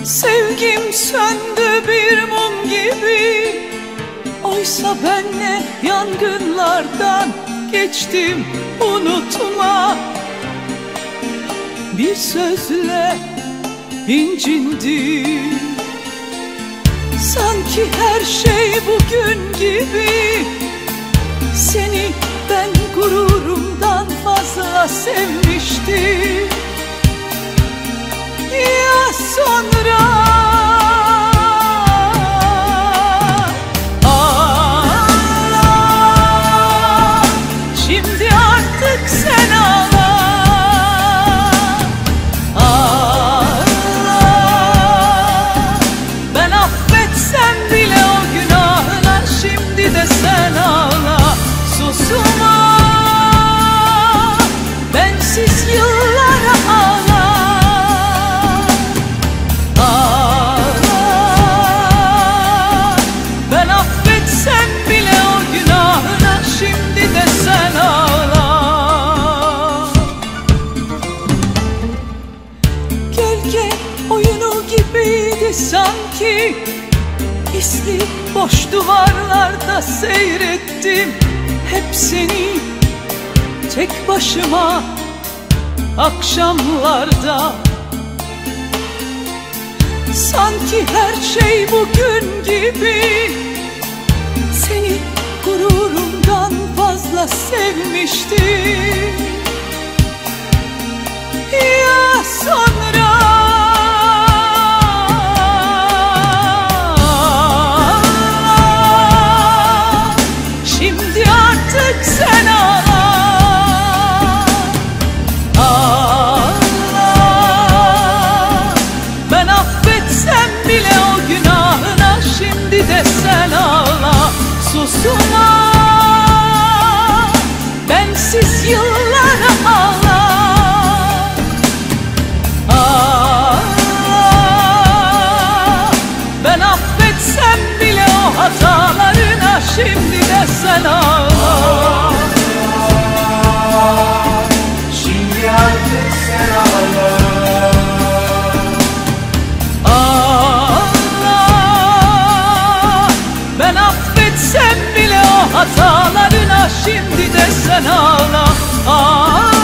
Sevgim söndü bir mum gibi. Oysa ben ne yangınlardan geçtim, unutma. Bir sözle incindim. Sanki her şey bugün gibi. Seni ben gururumdan fazla sevmiştim. Ya sonra şimdi artık sen ağla. Ben affetsem bile o günahına, şimdi de sen ağla. Susma, bensiz yıllara ağla. Ben affetsem bile o günahına, şimdi de sen ağla. Gölge oyunu gibiydi sanki. İsli boş duvarlarda seyrettim hep seni, tek başıma akşamlarda. Sanki her şey bugün gibi. Seni gururumdan fazla sevmiştim. Ya sonra şimdi artık sen ağla. Ben affetsem bile o günahına, şimdi de sen ağla. Susma, bensiz yıllara ağla. Ben affetsem bile o hatalarına, şimdi de sen ağla. Şimdi artık sen ağla. Ben affetsem bile o hatalarına, şimdi de sen ağla.